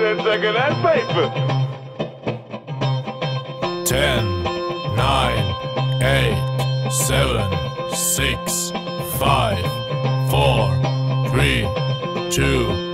in second-hand paper. 10, 9, 8, 7, 6, 5, 4, 3, 2,